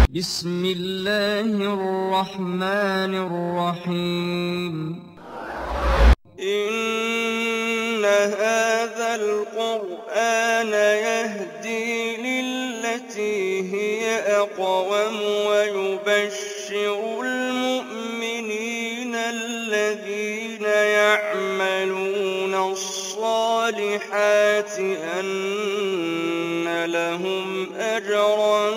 بسم اللہ الرحمن الرحیم إن هذا القرآن يهدي للتي هي أقوم ويبشر المؤمنين الذين يعملون الصالحات أن لهم أجرا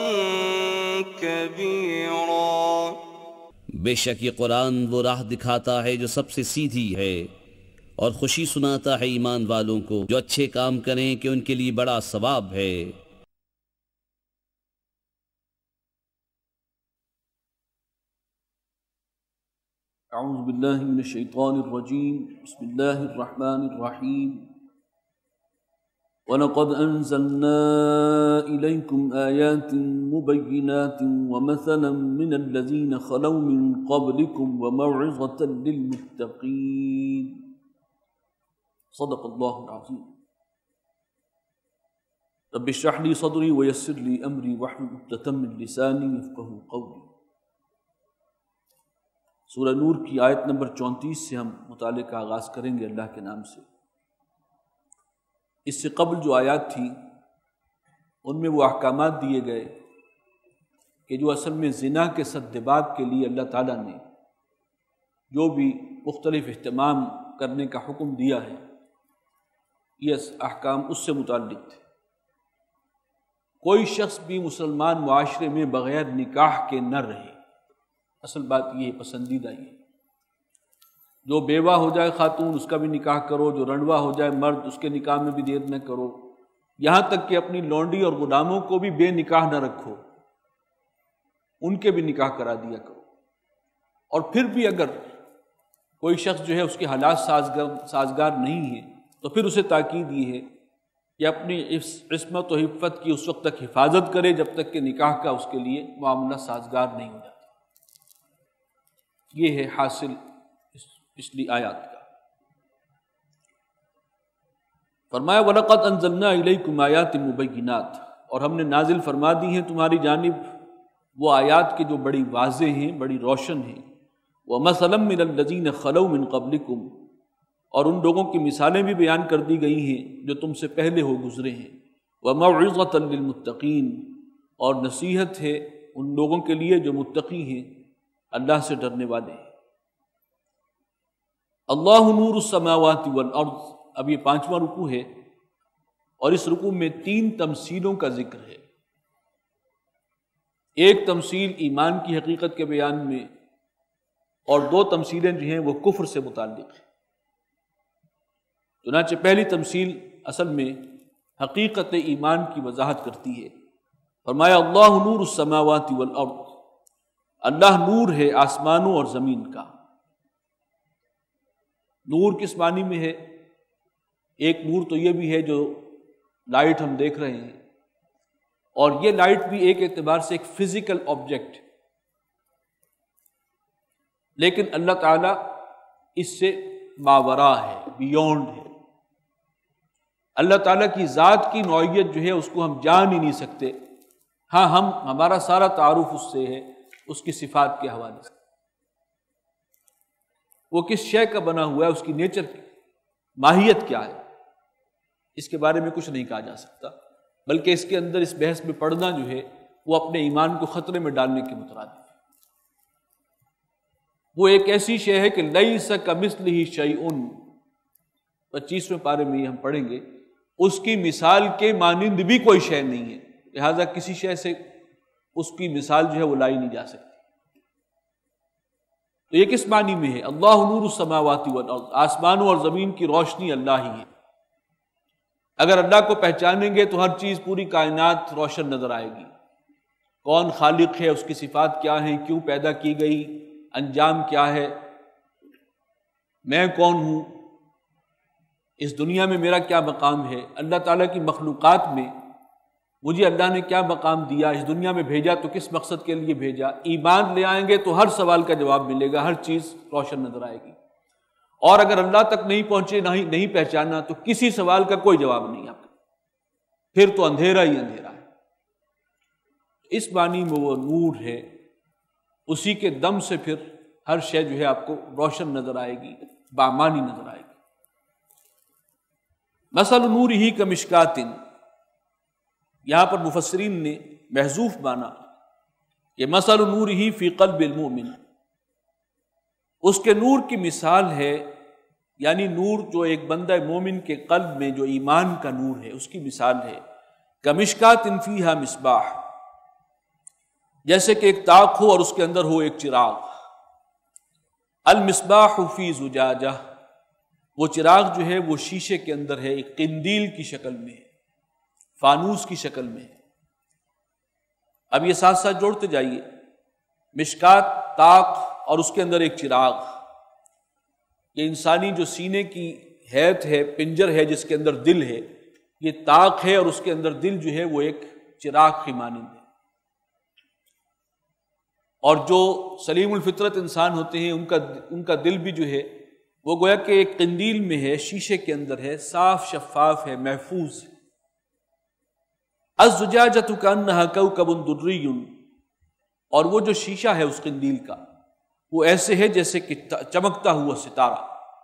كبيرا۔ بے شک یہ قرآن وہ راہ دکھاتا ہے جو سب سے سیدھی ہے، اور خوشی سناتا ہے ایمان والوں کو جو اچھے کام کریں کہ ان کے لیے بڑا ثواب ہے۔ اعوذ باللہ من الشیطان الرجیم، بسم اللہ الرحمن الرحیم۔ وَلَقَدْ أَنزَلْنَا إِلَيْكُمْ آيَاتٍ مُبَيِّنَاتٍ وَمَثَلًا مِنَ الَّذِينَ خَلَوْا مِن قَبْلِكُمْ وَمَوْعِظَةً لِلْمُتَّقِينَ۔ صدق اللہ العظیم۔ رب اشرح لي صدری ویسر لي امری واحلل عقدۃ من لسانی یفقہوا قولی۔ سورہ نور کی آیت نمبر 34 سے ہم مطالعے کا آغاز کریں گے اللہ کے نام سے۔ اس سے قبل جو آیات تھی ان میں وہ احکامات دیے گئے کہ جو اصل میں زنا کے سدباب کے لیے اللہ تعالیٰ نے جو بھی مختلف اہتمام کرنے کا حکم دیا ہے، یہ احکام اس سے متعلق تھے۔ کوئی شخص بھی مسلمان معاشرے میں بغیر نکاح کے نہ رہے، اصل بات یہ پسندیدہ یہ۔ جو بیوہ ہو جائے خاتون اس کا بھی نکاح کرو، جو رنڈوا ہو جائے مرد اس کے نکاح میں بھی دیر نہ کرو، یہاں تک کہ اپنی لونڈی اور غلاموں کو بھی بے نکاح نہ رکھو، ان کے بھی نکاح کرا دیا کرو۔ اور پھر بھی اگر کوئی شخص جو ہے اس کے حالات سازگار نہیں ہیں تو پھر اسے تاکید یہ ہے کہ اپنی عصمت و حفت کی اس وقت تک حفاظت کرے جب تک کہ نکاح کا اس کے لیے معاملہ سازگار نہیں ہو جاتا۔ یہ ہے حاصل پچھلی آیات کا۔ فرمایا وَلَقَدْ أَنزَلْنَا إِلَيْكُمْ آيَاتٍ مُبَيِّنَاتٍ، اور ہم نے نازل فرما دی ہیں تمہاری جانب وہ آیات کے جو بڑی واضح ہیں، بڑی روشن ہیں۔ وَمَثَلًا مِّنَ الَّذِينَ خَلَوْا مِن قَبْلِكُمْ، اور ان لوگوں کی مثالیں بھی بیان کر دی گئی ہیں جو تم سے پہلے ہو گزرے ہیں۔ وَمَوْعِظَةً لِّلْمُتَّقِينَ، اور نصیحت ہے ان لوگوں کے لیے جو متقی ہیں، اللہ سے ڈرنے والے ہیں۔ اللہ نور السماوات والارض، اب یہ 5واں رکوع ہے اور اس رکوع میں 3 تمثیلوں کا ذکر ہے۔ ایک تمثیل ایمان کی حقیقت کے بیان میں، اور 2 تمثیلیں جو ہیں وہ کفر سے متعلق ہیں۔ چنانچہ پہلی تمثیل اصل میں حقیقت ایمان کی وضاحت کرتی ہے۔ فرمایا اللہ نور السماوات والارض، اللہ نور ہے آسمانوں اور زمین کا۔ نور کس معنی میں ہے؟ ایک نور تو یہ بھی ہے جو لائٹ ہم دیکھ رہے ہیں، اور یہ لائٹ بھی ایک اعتبار سے ایک فزیکل آبجیکٹ، لیکن اللہ تعالیٰ اس سے ماورا ہے، بیونڈ ہے۔ اللہ تعالیٰ کی ذات کی نوعیت جو ہے اس کو ہم جان ہی نہیں سکتے۔ ہاں ہمارا سارا تعارف اس سے ہے، اس کی صفات کے حوالے سے۔ وہ کس شے کا بنا ہوا ہے، اس کی نیچر کی ماہیت کیا ہے، اس کے بارے میں کچھ نہیں کہا جا سکتا، بلکہ اس کے اندر اس بحث میں پڑھنا جو ہے وہ اپنے ایمان کو خطرے میں ڈالنے کے مترادف ہے۔ وہ ایک ایسی شے ہے کہ لیس کمثلہ شیء، 25ویں پارے میں یہ ہم پڑھیں گے، اس کی مثال کے مانند بھی کوئی شے نہیں ہے، لہذا کسی شے سے اس کی مثال جو ہے وہ لائی نہیں جا سکتی۔ تو یہ کس معنی میں ہے؟ اللہ نور السماوات والارض، آسمانوں اور زمین کی روشنی اللہ ہی ہے۔ اگر اللہ کو پہچانیں گے تو ہر چیز، پوری کائنات روشن نظر آئے گی۔ کون خالق ہے، اس کی صفات کیا ہیں، کیوں پیدا کی گئی، انجام کیا ہے، میں کون ہوں، اس دنیا میں میرا کیا مقام ہے، اللہ تعالیٰ کی مخلوقات میں مجھے اللہ نے کیا مقام دیا، اس دنیا میں بھیجا تو کس مقصد کے لیے بھیجا۔ ایمان لے آئیں گے تو ہر سوال کا جواب ملے گا، ہر چیز روشن نظر آئے گی۔ اور اگر اللہ تک نہیں پہنچے، نہیں پہچانا، تو کسی سوال کا کوئی جواب نہیں آپ کا، پھر تو اندھیرا ہی اندھیرا ہے۔ اس معنی میں وہ نور ہے، اسی کے دم سے پھر ہر شے جو ہے آپ کو روشن نظر آئے گی، بامانی نظر آئے گی۔ مثل نورہ کمشکات، یہاں پر مفسرین نے محذوف مانا کہ مثل نورہ فی قلب المؤمن، اس کے نور کی مثال ہے، یعنی نور جو ایک بندہ مومن کے قلب میں جو ایمان کا نور ہے اس کی مثال ہے، کمشکات فیہا مصباح، جیسے کہ ایک طاق ہو اور اس کے اندر ہو ایک چراغ، المصباح فی زجاجہ، وہ چراغ جو ہے وہ شیشے کے اندر ہے، ایک قندیل کی شکل میں، فانوس کی شکل میں۔ اب یہ ساتھ ساتھ جوڑتے جائیے، مشکات، طاق اور اس کے اندر ایک چراغ، یہ انسانی جو سینے کی حیت ہے، پنجر ہے جس کے اندر دل ہے، یہ طاق ہے اور اس کے اندر دل جو ہے وہ ایک چراغ کی مانند ہے۔ اور جو سلیم الفطرت انسان ہوتے ہیں ان کا دل بھی جو ہے وہ گویا کہ ایک قندیل میں ہے، شیشے کے اندر ہے، صاف شفاف ہے، محفوظ ہے۔ الزجاجۃ کأنہا کوکب دری، اور وہ جو شیشہ ہے اس قندیل کا وہ ایسے ہے جیسے کہ چمکتا ہوا ستارہ۔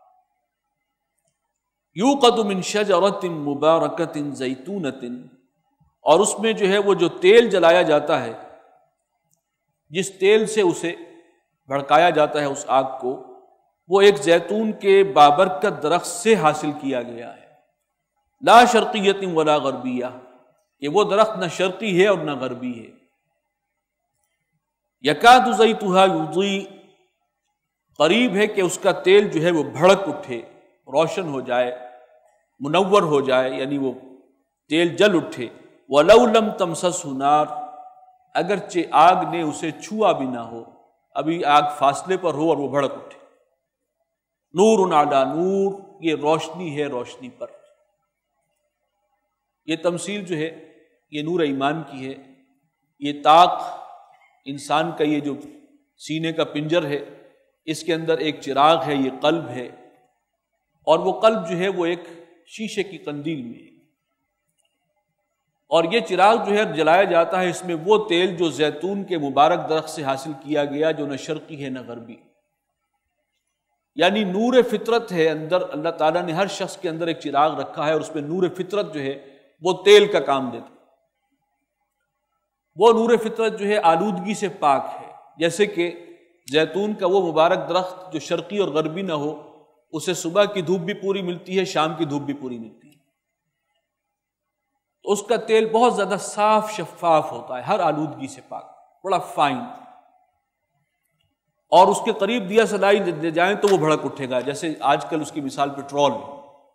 یوقد من شجرۃ مبارکۃ زیتونۃ، اور اس میں جو ہے وہ جو تیل جلایا جاتا ہے، جس تیل سے اسے بھڑکایا جاتا ہے اس آگ کو، وہ ایک زیتون کے بابرکت درخت سے حاصل کیا گیا ہے، لا شرقیۃ ولا غربیہ، کہ وہ درخت نہ شرقی ہے اور نہ غربی ہے۔ یکاد زیتھا یضیء، قریب ہے کہ اس کا تیل جو ہے وہ بھڑک اٹھے، روشن ہو جائے، منور ہو جائے، یعنی وہ تیل جل اٹھے۔ وَلَوْ لَمْ تَمْسَسْهُ نَارٌ، اگرچہ آگ نے اسے چھوا بھی نہ ہو، ابھی آگ فاصلے پر ہو اور وہ بھڑک اٹھے۔ نور علی نور، یہ روشنی ہے روشنی پر۔ یہ تمثیل جو ہے یہ نور ایمان کی ہے۔ یہ طاق انسان کا یہ جو سینے کا پنجر ہے، اس کے اندر ایک چراغ ہے، یہ قلب ہے، اور وہ قلب جو ہے وہ ایک شیشے کی قندیل میں ہے، اور یہ چراغ جو ہے جلایا جاتا ہے، اس میں وہ تیل جو زیتون کے مبارک درخت سے حاصل کیا گیا، جو نہ شرقی ہے نہ غربی، یعنی نور فطرت ہے اندر۔ اللہ تعالیٰ نے ہر شخص کے اندر ایک چراغ رکھا ہے اور اس میں نور فطرت جو ہے وہ تیل کا کام دیتا ہے۔ وہ نور فطرت جو ہے آلودگی سے پاک ہے، جیسے کہ زیتون کا وہ مبارک درخت جو شرقی اور غربی نہ ہو، اسے صبح کی دھوپ بھی پوری ملتی ہے، شام کی دھوپ بھی پوری ملتی ہے، تو اس کا تیل بہت زیادہ صاف شفاف ہوتا ہے، ہر آلودگی سے پاک، بڑا فائن، اور اس کے قریب دیا سلائی لے جائیں تو وہ بھڑک اٹھے گا، جیسے آج کل اس کی مثال پیٹرول ہے۔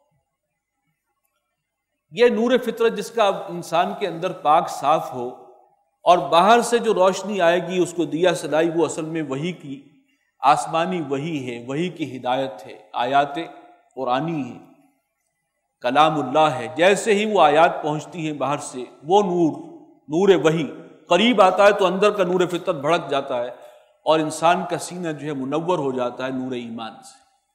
یہ نور فطرت جس کا انسان کے اندر پاک صاف ہو، اور باہر سے جو روشنی آئے گی اس کو دیا سلائی، وہ اصل میں وحی کی، آسمانی وحی ہے، وحی کی ہدایت ہے، آیات قرآنی ہے، کلام اللہ ہے۔ جیسے ہی وہ آیات پہنچتی ہیں باہر سے، وہ نور وحی قریب آتا ہے تو اندر کا نور فطرت بھڑک جاتا ہے، اور انسان کا سینہ جو ہے منور ہو جاتا ہے نور ایمان سے۔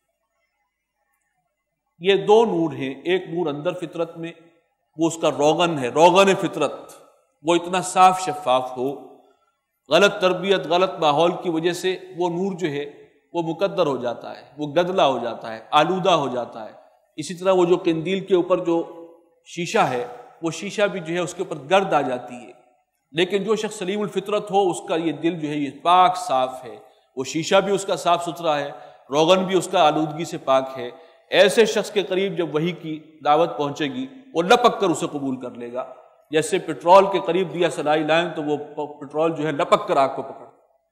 یہ دو نور ہیں، ایک نور اندر فطرت میں، وہ اس کا روغن ہے، روغن فطرت، وہ اتنا صاف شفاف ہو، غلط تربیت، غلط ماحول کی وجہ سے وہ نور جو ہے وہ مقدر ہو جاتا ہے، وہ گدلا ہو جاتا ہے، آلودہ ہو جاتا ہے۔ اسی طرح وہ جو قندیل کے اوپر جو شیشہ ہے، وہ شیشہ بھی جو ہے اس کے اوپر گرد آ جاتی ہے، لیکن جو شخص سلیم الفطرت ہو اس کا یہ دل جو ہے یہ پاک صاف ہے، وہ شیشہ بھی اس کا صاف ستھرا ہے، روغن بھی اس کا آلودگی سے پاک ہے۔ ایسے شخص کے قریب جب وحی کی دعوت پہنچے گی، وہ لپک کر اسے قبول کر لے گا، جیسے پیٹرول کے قریب دیا سلائی لائیں تو وہ پیٹرول جو ہے لپک کر آگ کو پکڑ۔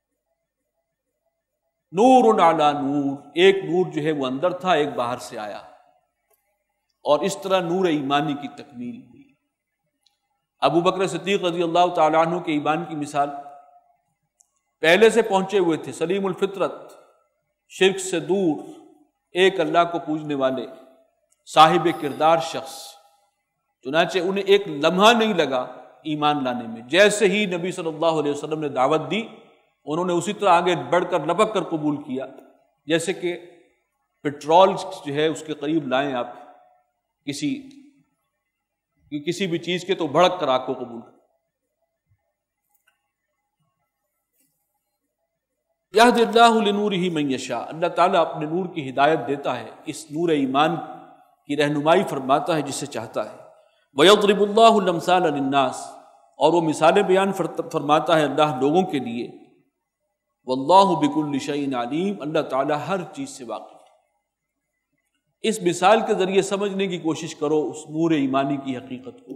نور علی نور، ایک نور جو ہے وہ اندر تھا، ایک باہر سے آیا، اور اس طرح نور ایمانی کی تکمیل ہوئی۔ ابو بکر صدیق رضی اللہ تعالیٰ عنہ کے ایمان کی مثال، پہلے سے پہنچے ہوئے تھے، سلیم الفطرت، شرک سے دور، ایک اللہ کو پوجنے والے، صاحب کردار شخص، چنانچہ انہیں ایک لمحہ نہیں لگا ایمان لانے میں۔ جیسے ہی نبی صلی اللہ علیہ وسلم نے دعوت دی، انہوں نے اسی طرح آگے بڑھ کر لپک کر قبول کیا، جیسے کہ پیٹرول جو ہے اس کے قریب لائیں آپ کسی بھی چیز کے تو بھڑک کر آگ کو قبول کر۔ یہد اللہ لنورہ من یشاء، اللہ تعالیٰ اپنے نور کی ہدایت دیتا ہے، اس نور ایمان کی رہنمائی فرماتا ہے جسے چاہتا ہے۔ وَيَضْرِبُ اللَّهُ الْأَمْثَالَ لِلنَّاسِ، اور وہ مثالیں بیان فرماتا ہے اللہ لوگوں کے لیے۔ وَاللَّهُ بِكُلِّ شَيْءٍ عَلِيمٌ، اللہ تعالیٰ ہر چیز سے واقف ہے۔ اس مثال کے ذریعے سمجھنے کی کوشش کرو اس نور ایمانی کی حقیقت کو۔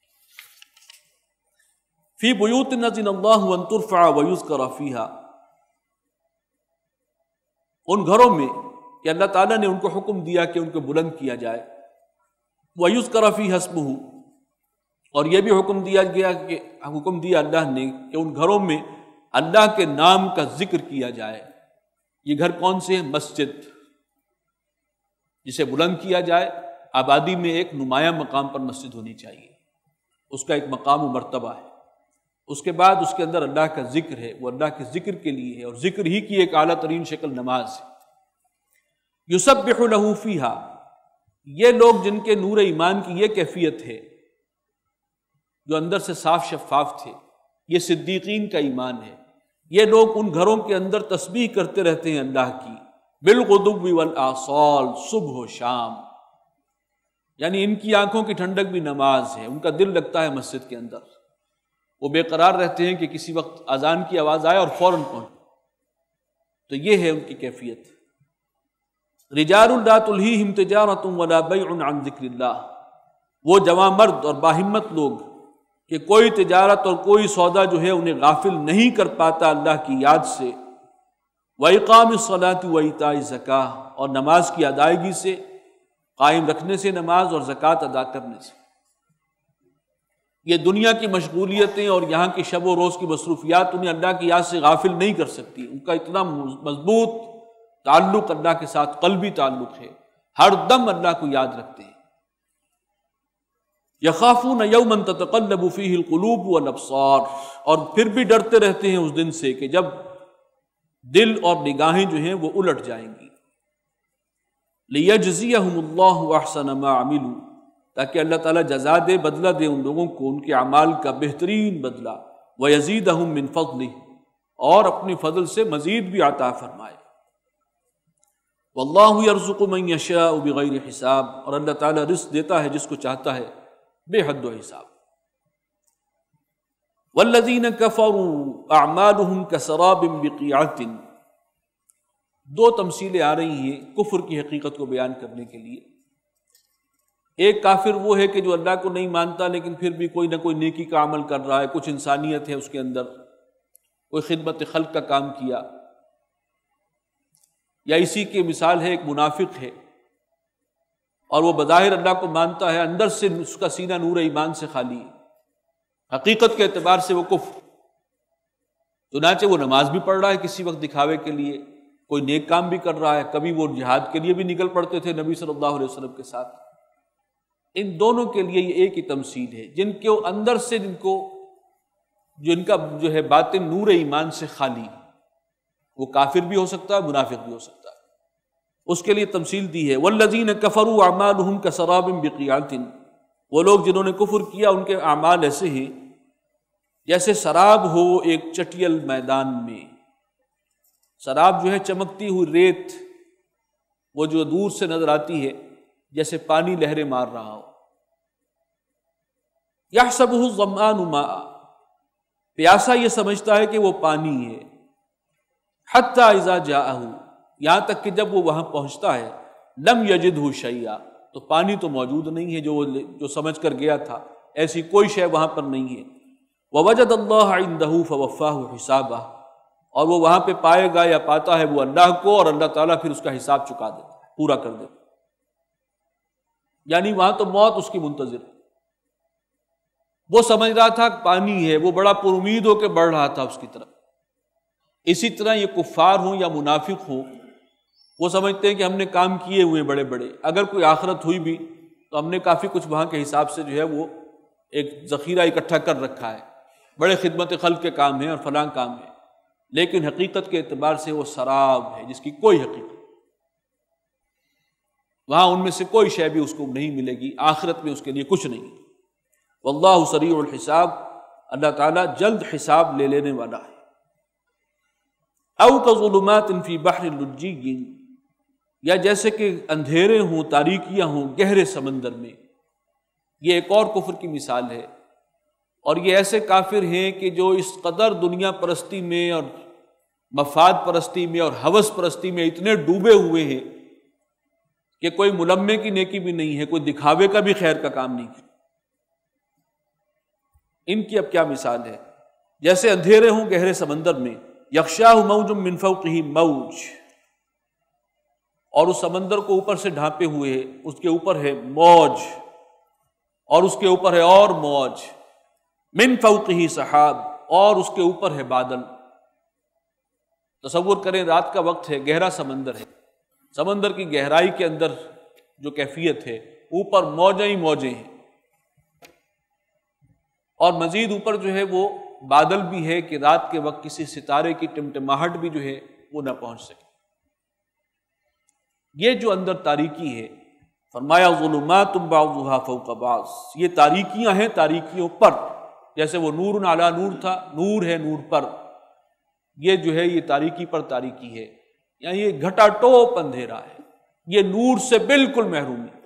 فِي بُيُوتٍ أَذِنَ اللَّهُ أَن تُرْفَعَ وَيُذْكَرَ فِيهَا، ان گھروں میں کہ اللہ تعالیٰ نے ان کو حکم دیا کہ ان کو بلند کیا جائے۔ وَيُذْكَرَ فِيهَا اسْمُهُ، اور یہ بھی حکم دیا اللہ نے کہ ان گھروں میں اللہ کے نام کا ذکر کیا جائے۔ یہ گھر کون سے ہیں؟ مسجد، جسے بلند کیا جائے۔ آبادی میں ایک نمایاں مقام پر مسجد ہونی چاہیے، اس کا ایک مقام و مرتبہ ہے۔ اس کے بعد اس کے اندر اللہ کا ذکر ہے، وہ اللہ کے ذکر کے لیے ہے، اور ذکر ہی کی ایک اعلیٰ ترین شکل نماز ہے۔ یسبح لہ فیہا، یہ لوگ جن کے نور ایمان کی یہ کیفیت ہے، جو اندر سے صاف شفاف تھے، یہ صدیقین کا ایمان ہے۔ یہ لوگ ان گھروں کے اندر تسبیح کرتے رہتے ہیں اللہ کی، بالغدو والآصال، صبح و شام، یعنی ان کی آنکھوں کی ٹھنڈک بھی نماز ہے، ان کا دل لگتا ہے مسجد کے اندر، وہ بے قرار رہتے ہیں کہ کسی وقت اذان کی آواز آئے اور فوراً پہنچے۔ تو یہ ہے ان کی کیفیت۔ رجال لا تلہیہم تجارۃ ولا بیع عن ذکر اللہ، وہ جوان مرد اور باہمت لوگ کہ کوئی تجارت اور کوئی سودا جو ہے انہیں غافل نہیں کر پاتا اللہ کی یاد سے۔ وَإِقَامِ الصَّلَاةِ وَإِيتَاءِ الزَّكَاةِ، اور نماز کی ادائیگی سے، قائم رکھنے سے نماز، اور زکوٰۃ ادا کرنے سے۔ یہ دنیا کی مشغولیتیں اور یہاں کی شب و روز کی مصروفیات انہیں اللہ کی یاد سے غافل نہیں کر سکتی۔ ان کا اتنا مضبوط تعلق اللہ کے ساتھ، قلبی تعلق ہے، ہر دم اللہ کو یاد رکھتے ہیں۔ یخافون یوما تتقلب فیہ القلوب والابصار، اور پھر بھی ڈرتے رہتے ہیں اس دن سے کہ جب دل اور نگاہیں جو ہیں وہ الٹ جائیں گی۔ لیجزیہم اللہ احسن ما عملوا، تاکہ اللہ تعالیٰ جزا دے، بدلہ دے ان لوگوں کو ان کے اعمال کا بہترین بدلہ، وَيَزِيدَهُم مِّن فَضْلِهِ، اور اپنے فضل سے مزید بھی عطا فرمائے۔ وَاللَّهُ يَرْزُقُ مَن يَشَاءُ بِغَيْرِ حساب، اور اللہ تعالیٰ رزق دیتا ہے جس کو چاہتا ہے بے حد و حساب۔ وَالَّذِينَ كَفَرُوا أَعْمَالُهُمْ كَسَرَابٍ بِقِيعَةٍ، دو تمثیلیں آ رہی ہیں کفر کی حقیقت کو بیان کرنے کے لیے۔ ایک کافر وہ ہے کہ جو اللہ کو نہیں مانتا لیکن پھر بھی کوئی نہ کوئی نیکی کا عمل کر رہا ہے، کچھ انسانیت ہے اس کے اندر، کوئی خدمت خلق کا کام کیا۔ یا اسی کی مثال ہے ایک منافق ہے، اور وہ بظاہر اللہ کو مانتا ہے، اندر سے اس کا سینہ نور ایمان سے خالی ہے، حقیقت کے اعتبار سے وہ کفر۔ چنانچہ وہ نماز بھی پڑھ رہا ہے کسی وقت دکھاوے کے لیے، کوئی نیک کام بھی کر رہا ہے، کبھی وہ جہاد کے لیے بھی نکل پڑتے تھے نبی صلی اللہ علیہ وسلم کے ساتھ۔ ان دونوں کے لیے یہ ایک ہی تمثیل ہے، جن کے اندر سے جن کا جو ہے باطن نور ایمان سے خالی، وہ کافر بھی ہو سکتا ہے، منافق بھی ہو سکتا ہے، اس کے لیے تمثیل دی ہے۔ والذین کفروا اعمالهم کسراب بقیعۃ، وہ لوگ جنہوں نے کفر کیا ان کے اعمال ایسے ہیں جیسے سراب ہو ایک چٹیل میدان میں۔ سراب جو ہے چمکتی ہوئی ریت، وہ جو دور سے نظر آتی ہے جیسے پانی لہریں مار رہا ہو۔ یحسبہ الظمآن ماء، پیاسا یہ سمجھتا ہے کہ وہ پانی ہے۔ حتی اذا جاءہ، یہاں تک کہ جب وہ وہاں پہنچتا ہے، لم یجدہ شیئا، تو پانی تو موجود نہیں ہے جو سمجھ کر گیا تھا، ایسی کوئی شے وہاں پر نہیں ہے۔ ووجد اللہ عندہ فوفاہ حسابہ، اور وہ وہاں پہ پائے گا یا پاتا ہے وہ اللہ کو، اور اللہ تعالیٰ پھر اس کا حساب چکا دیتا ہے، پورا کر دیتا ہے۔ یعنی وہاں تو موت اس کی منتظر ہے۔ وہ سمجھ رہا تھا پانی ہے، وہ بڑا پر امید ہو کے بڑھ رہا تھا اس کی طرف۔ اسی طرح یہ کفار ہوں یا منافق ہوں، وہ سمجھتے ہیں کہ ہم نے کام کیے ہوئے بڑے بڑے، اگر کوئی آخرت ہوئی بھی تو ہم نے کافی کچھ وہاں کے حساب سے جو ہے وہ ایک ذخیرہ اکٹھا کر رکھا ہے، بڑے خدمت خلق کے کام ہیں اور فلاں کام ہیں، لیکن حقیقت کے اعتبار سے وہ سراب ہے جس کی کوئی حقیقت، وہاں ان میں سے کوئی شے بھی اس کو نہیں ملے گی، آخرت میں اس کے لیے کچھ نہیں۔ واللہ سریع الحساب، اللہ تعالیٰ جلد حساب لے لینے والا ہے۔ او کظلمات فی بحر لجی، یا جیسے کہ اندھیرے ہوں، تاریکیاں ہوں گہرے سمندر میں. یہ ایک اور کفر کی مثال ہے. اور یہ ایسے کافر ہیں کہ جو اس قدر دنیا پرستی میں اور مفاد پرستی میں اور ہوس پرستی میں اتنے ڈوبے ہوئے ہیں کہ کوئی ملمے کی نیکی بھی نہیں ہے، کوئی دکھاوے کا بھی خیر کا کام نہیں ہے. ان کی اب کیا مثال ہے؟ جیسے اندھیرے ہوں گہرے سمندر میں، یغشاہ موج من فوقہ موج، اور اس سمندر کو اوپر سے ڈھانپے ہوئے ہے، اس کے اوپر ہے موج اور اس کے اوپر ہے اور موج، من فوقہ سحاب، اور اس کے اوپر ہے بادل. تصور کریں رات کا وقت ہے، گہرا سمندر ہے، سمندر کی گہرائی کے اندر جو کیفیت ہے، اوپر موجیں ہی موجیں ہیں، اور مزید اوپر جو ہے وہ بادل بھی ہے کہ رات کے وقت کسی ستارے کی ٹمٹماہٹ بھی جو ہے وہ نہ پہنچ سکے. یہ جو اندر تاریکی ہے، فرمایا ظلمات بعضها فوق بعض، یہ تاریکیاں ہیں تاریکیوں پر، جیسے وہ نور علی نور تھا، نور ہے نور پر، یہ جو ہے یہ تاریکی پر تاریکی ہے، یعنی یہ گھٹا ٹوپ اندھیرا ہے، یہ نور سے بالکل محروم ہے.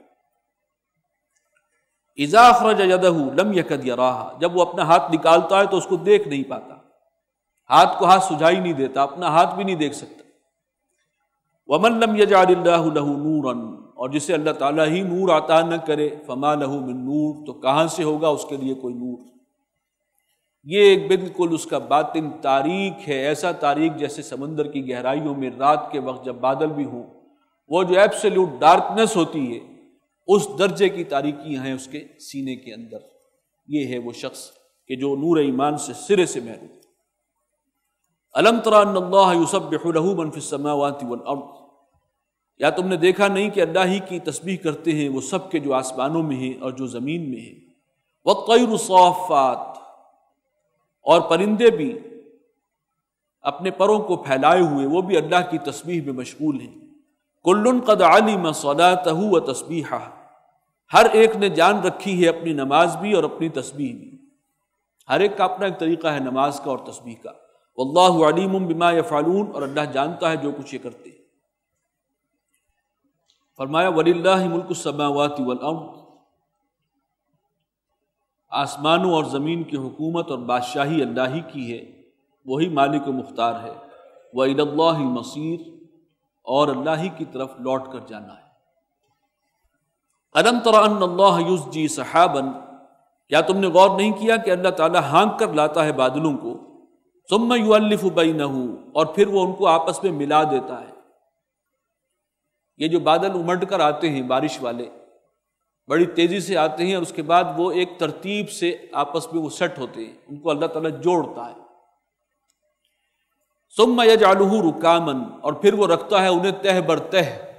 اذا اخرج یدہ لم یکد یراہا، جب وہ اپنا ہاتھ نکالتا ہے تو اس کو دیکھ نہیں پاتا، ہاتھ کو ہاتھ سجھائی نہیں دیتا، اپنا ہاتھ بھی نہیں دیکھ سکتا. ومن لم یجعل اللہ لہ نورا، اور جسے اللہ تعالیٰ ہی نور عطا نہ کرے، فما لہ من نور، تو کہاں سے ہوگا اس کے لیے کوئی نور. یہ ایک بالکل اس کا باطن تاریک ہے، ایسا تاریک جیسے سمندر کی گہرائیوں میں رات کے وقت جب بادل بھی ہوں، وہ جو ایبسلیوٹ ڈارکنس ہوتی ہے، اس درجے کی تاریکیاں ہیں اس کے سینے کے اندر. یہ ہے وہ شخص کہ جو نور ایمان سے سرے سے محروم. الم تر ان اللہ یسبح لہ من فی السماوات والارض، یا تم نے دیکھا نہیں کہ اللہ ہی کی تسبیح کرتے ہیں وہ سب کے جو آسمانوں میں ہیں اور جو زمین میں ہیں. والطیر صافات، اور پرندے بھی اپنے پروں کو پھیلائے ہوئے وہ بھی اللہ کی تسبیح میں مشغول ہیں. کل قد علم صلاتہ و تسبیحہ، ہر ایک نے جان رکھی ہے اپنی نماز بھی اور اپنی تسبیح بھی. ہر ایک کا اپنا ایک طریقہ ہے نماز کا اور تسبیح کا. واللہ علیم بما یفعلون، اور اللہ جانتا ہے جو کچھ یہ کرتے ہیں. فرمایا وللہ ملک السماوات والارض، آسمانوں اور زمین کی حکومت اور بادشاہی اللہ ہی کی ہے، وہی مالک و مختار ہے. وإلی اللہ المصیر، اور اللہ ہی کی طرف لوٹ کر جانا ہے. الم تر ان اللہ یزجی سحابا، کیا تم نے غور نہیں کیا کہ اللہ تعالیٰ ہانک کر لاتا ہے بادلوں کو، ثم یؤلف بینہ، اور پھر وہ ان کو آپس میں ملا دیتا ہے. یہ جو بادل امڈ کر آتے ہیں بارش والے، بڑی تیزی سے آتے ہیں اور اس کے بعد وہ ایک ترتیب سے آپس میں وہ سیٹ ہوتے ہیں، ان کو اللہ تعالیٰ جوڑتا ہے. ثم یجعلہ رکاما، اور پھر وہ رکھتا ہے انہیں تہ بر تہ.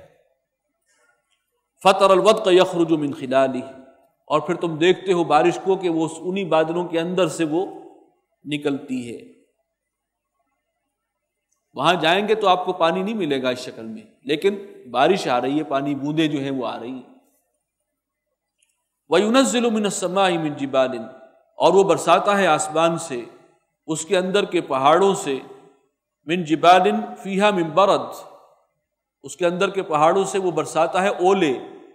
فطر الودق یخرج من خلالہ، اور پھر تم دیکھتے ہو بارش کو کہ وہ انہی بادلوں کے اندر سے وہ نکلتی ہے. وہاں جائیں گے تو آپ کو پانی نہیں ملے گا اس شکل میں، لیکن بارش آ رہی ہے، پانی بوندیں جو ہیں وہ آ رہی ہیں. وَيُنَزِّلُ مِنَ السَّمَاءِ مِن جِبَالٍ، اور وہ برساتا ہے آسمان سے، اس کے اندر کے پہاڑوں سے، من جبال فیہا من برد، اس کے اندر کے پہاڑوں سے وہ برساتا ہے اولے.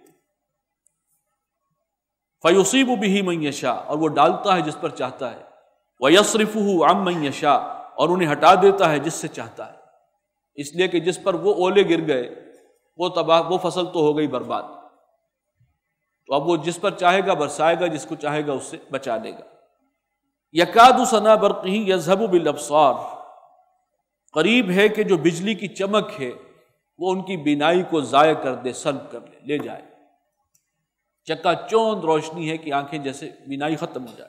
فَيُصِيبُ بِهِ مَن يَشَاءُ، اور وہ ڈالتا ہے جس پر چاہتا ہے. وَيَصْرِفُهُ عَن مَن يَشَاءُ، اور انہیں ہٹا دیتا ہے جس سے چاہتا ہے، اس لیے کہ جس پر وہ اولے گر گئے وہ تباہ، وہ فصل تو ہو گئی برباد. تو اب وہ جس پر چاہے گا برسائے گا، جس کو چاہے گا اس سے بچا لے گا. یکاد سنا برقہ یذہب بالابصار، قریب ہے کہ جو بجلی کی چمک ہے وہ ان کی بینائی کو ضائع کر دے، سلب کر لے جائے. چکا چوند روشنی ہے کہ آنکھیں جیسے بینائی ختم ہو جائے.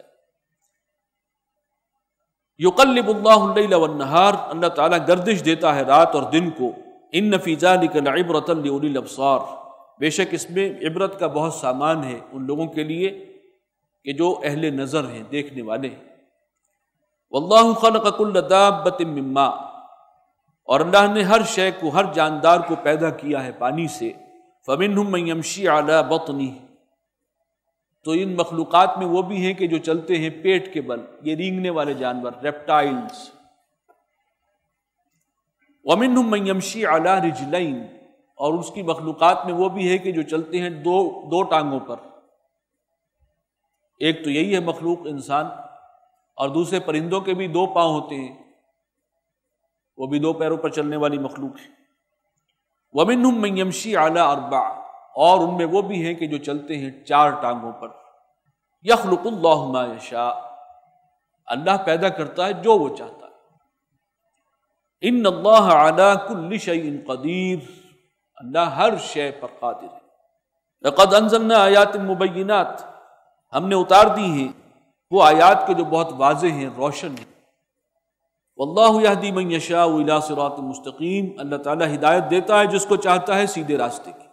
یقلب اللہ اللیل والنہار، اللہ تعالیٰ گردش دیتا ہے رات اور دن کو. ان فی ذلک لعبرۃ لاولی الابصار، بے شک اس میں عبرت کا بہت سامان ہے ان لوگوں کے لیے کہ جو اہل نظر ہیں، دیکھنے والے ہیں. واللہ خلق کل دابۃ من ماء، اور اللہ نے ہر شے کو، ہر جاندار کو پیدا کیا ہے پانی سے. فمنہم من یمشی علی بطنہ، تو ان مخلوقات میں وہ بھی ہیں کہ جو چلتے ہیں پیٹ کے بل، یہ رینگنے والے جانور، ریپٹائلز. وَمِنْهُمْ مَنْ يَمْشِي عَلَى رِجْلَيْنِ، اور اس کی مخلوقات میں وہ بھی ہے کہ جو چلتے ہیں دو ٹانگوں پر. ایک تو یہی ہے مخلوق انسان، اور دوسرے پرندوں کے بھی 2 پاؤں ہوتے ہیں، وہ بھی 2 پیروں پر چلنے والی مخلوق ہے. وَمِنْهُمْ مَنْ يَمْشِي عَلَى 4، اور ان میں وہ بھی ہیں کہ جو چلتے ہیں 4 ٹانگوں پر. يَخْلُقُ اللَّهُ مَا يَشَاءُ، اللہ پیدا کرتا ہے جو وہ چاہتا ہے. إِنَّ اللَّهَ عَلَى كُلِّ شَيْءٍ قَدِيرٌ، اللہ ہر شے پر قادر ہے. لَقَدْ أَنزَلْنَا آيَاتٍ مُبَيِّنَاتٍ، ہم نے اتار دی ہیں وہ آیات کے جو بہت واضح ہیں، روشن ہیں. واللہ یہدی من یشاء الی صراط مستقیم، اللہ تعالیٰ ہدایت دیتا ہے جس کو چاہتا ہے سیدھے راستے کی.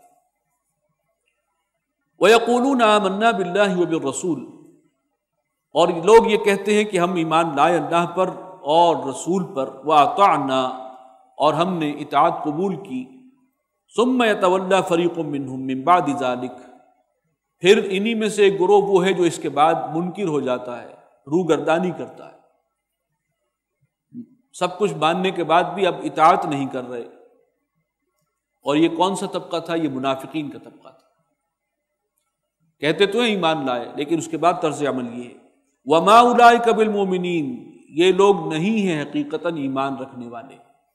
وَيَقُولُونَ آمَنَّا بِاللَّهِ وَبِالرَّسُولِ، اور لوگ یہ کہتے ہیں کہ ہم ایمان لائے اللہ پر اور رسول پر. وَأَطَعْنَا، اور ہم نے اطاعت قبول کی. ثُمَّ يَتَوَلَّى فَرِيقٌ مِّنْهُم مِّن بَعْدِ ذَلِكَ، پھر انہی میں سے ایک گروہ وہ ہے جو اس کے بعد منکر ہو جاتا ہے، روگردانی کرتا ہے. سب کچھ ماننے کے بعد بھی اب اطاعت نہیں کر رہے. اور یہ کون سا طبقہ تھا؟ یہ منافقین کا طبقہ تھا. کہتے تو ہیں ایمان لائے، لیکن اس کے بعد طرز عمل یہ ہے وَمَا أُولَٰئِكَ بِالْمُؤْمِنِينَ، یہ لوگ نہیں ہیں حقیقتاً ایمان رکھنے والے.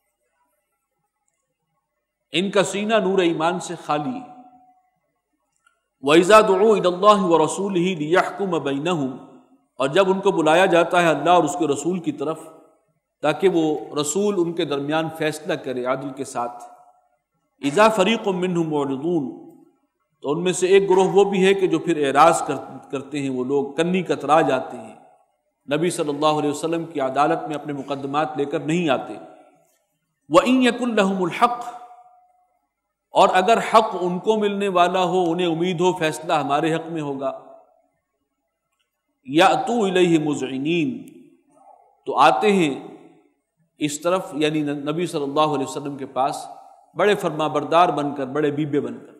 ان کا سینہ نور ایمان سے خالی ہے. وَإِذَا دُعُوا إِلَى اللَّهِ وَرَسُولِهِ لِيَحْكُمَ بَيْنَهُمْ، اور جب ان کو بلایا جاتا ہے اللہ اور اس کے رسول کی طرف تاکہ وہ رسول ان کے درمیان فیصلہ کرے عدل کے ساتھ. اذا فریق منہم معرضون، تو ان میں سے ایک گروہ وہ بھی ہے کہ جو پھر اعراض کرتے ہیں، وہ لوگ کنی کترا جاتے ہیں، نبی صلی اللہ علیہ وسلم کی عدالت میں اپنے مقدمات لے کر نہیں آتے. وَإِن يَكُن لَهُمُ الْحَقُّ، اور اگر حق ان کو ملنے والا ہو، انہیں امید ہو فیصلہ ہمارے حق میں ہوگا. یأتوا الیہ مذعنین، تو آتے ہیں اس طرف، یعنی نبی صلی اللہ علیہ وسلم کے پاس بڑے فرما بردار بن کر، بڑے بیبے بن کر.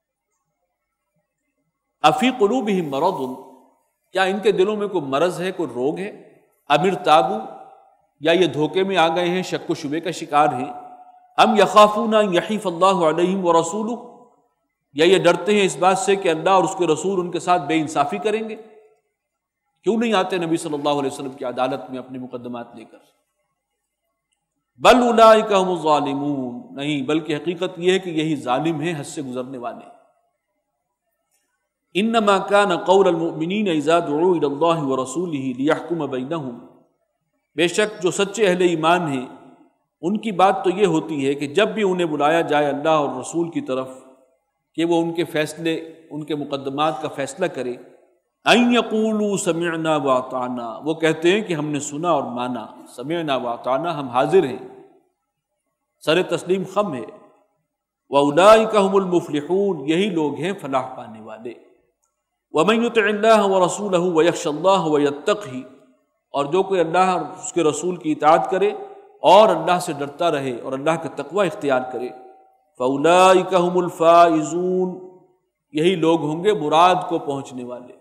افی قلوبہم مرض، کیا ان کے دلوں میں کوئی مرض ہے، کوئی روگ ہے؟ ام ارتابوا، یا یہ دھوکے میں آ گئے ہیں، شک و شبے کا شکار ہیں. ام یخافون ان یحیف اللہ علیہم ورسولہ، یا یہ ڈرتے ہیں اس بات سے کہ اللہ اور اس کے رسول ان کے ساتھ بے انصافی کریں گے. کیوں نہیں آتے نبی صلی اللہ علیہ وسلم کی عدالت میں اپنے مقدمات لے کر؟ بل اولئک هم الظالمون، نہیں بلکہ حقیقت یہ ہے کہ یہی ظالم ہیں، حد سے گزرنے والے. انما كان قول المؤمنین اذا دعوا الى اللہ ورسولہ لیحکم بینہم، بے شک جو سچے اہل ایمان ہیں ان کی بات تو یہ ہوتی ہے کہ جب بھی انہیں بلایا جائے اللہ اور رسول کی طرف کہ وہ ان کے فیصلے، ان کے مقدمات کا فیصلہ کرے، ان یقولوا سمعنا واطعنا، وہ کہتے ہیں کہ ہم نے سنا اور مانا. سمعنا واطعنا، ہم حاضر ہیں، سر تسلیم خم ہے. واولئک هم المفلحون، یہی لوگ ہیں فلاح پانے والے. ومن یطع اللہ ورسولہ ویخشى اللہ ویتقہ، اور جو کوئی اللہ اور اس کے رسول کی اطاعت کرے اور اللہ سے ڈرتا رہے اور اللہ کا تقوی اختیار کرے، فاولئک هم الفائزون، یہی لوگ ہوں گے مراد کو پہنچنے والے.